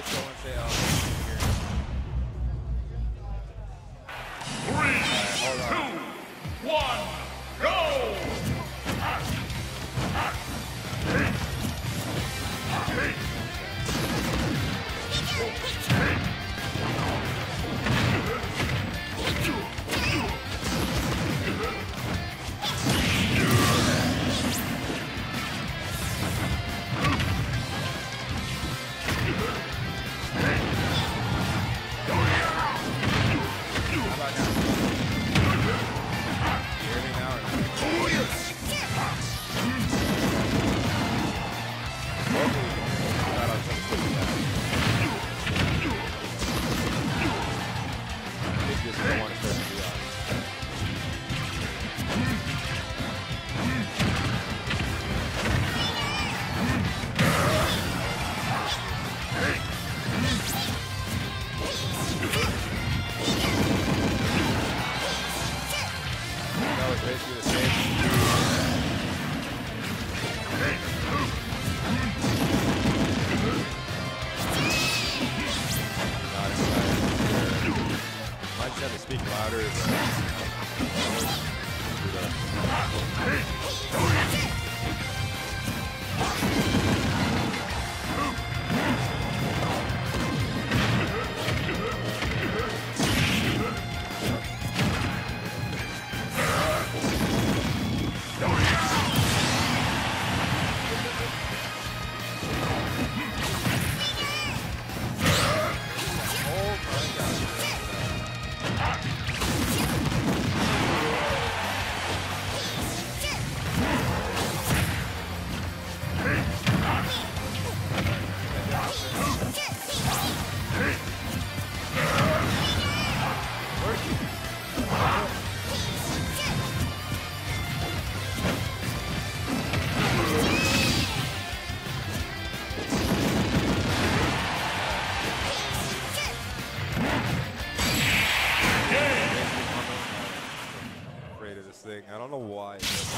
Rachel and say, oh, here. 3, 2, 1, go! I don't know why.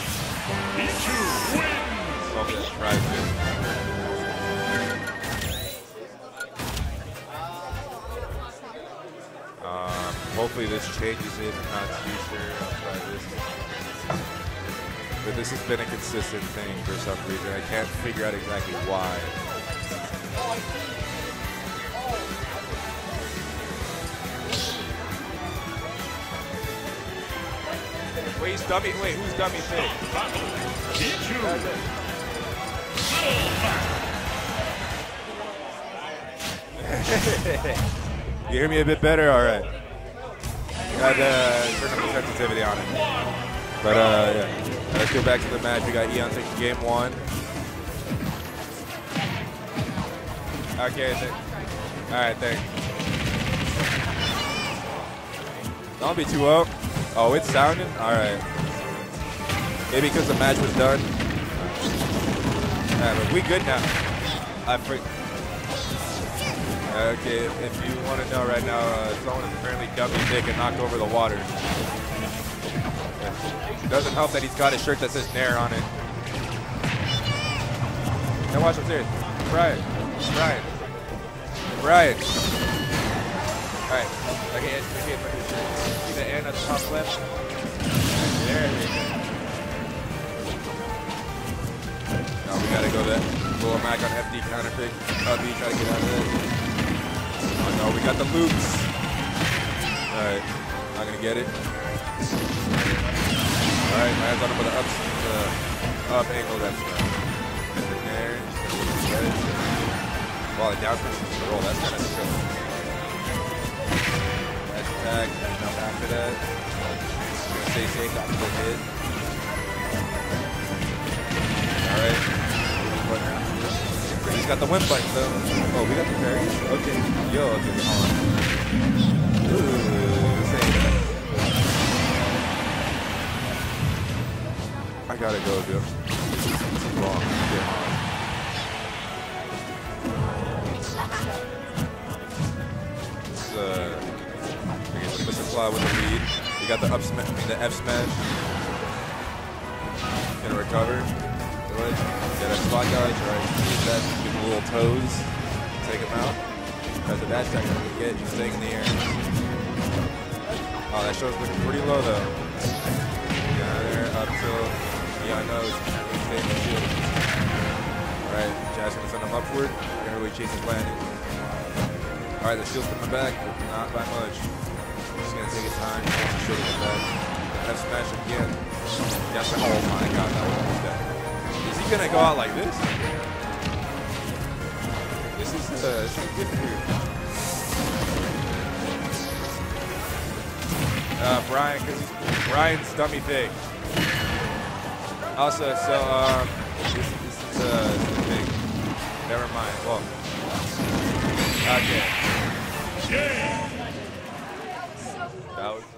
Hopefully this changes it. I'm not too sure. I'll try this. But this has been a consistent thing for some reason. I can't figure out exactly why. Wait, he's dummy. Wait, who's dummy fit? You hear me a bit better? All right. Got turn up the sensitivity on it. But yeah, let's go back to the match. We got Eon taking game one. Okay. All right, thanks. Don't be too low. Oh, it's sounding? All right. Maybe because the match was done. Yeah, but we good now. Okay, if you want to know right now, someone is apparently dumping dick and knocked over the water. It doesn't help that he's got a shirt that says Nair on it. Now watch upstairs. Brian. Alright. Okay, see the end at the top left? There we go. Now we gotta go there. Pull him back on FD counterpick. B, try to get out of there. Oh no, we got the loops. Alright, not gonna get it. Alright, my hands on him with the up angle. That's there. While down for roll, that's kind of chill. That's attack, jump after that. Gonna stay safe after the hit. Alright. He's got the win button though. Oh, we got the parries? Okay. Yo, okay, hold on. Ooh, this ain't that. I gotta go, dude. This is wrong. Yeah. I guess Mr. Fly with the lead. We got the F smash. Gonna recover. Get a spot dodge, right? Use that, give him little toes. Take him out. Because the dash attack gonna get you staying in the air. Oh, that show's looking pretty low though. Down there up till Yano's staying in the shield. Alright, Jazz gonna send him upward. They're gonna really chase his landing. Alright, the shield's coming back, but not by much. Just gonna take his time. Shield coming back. F smash again. Yes, oh my god, that was almost dead. Is he gonna go out like this? This is different here. Brian, because he's Brian's dummy thing. Also, so this is the thing. Never mind. Well, okay. That was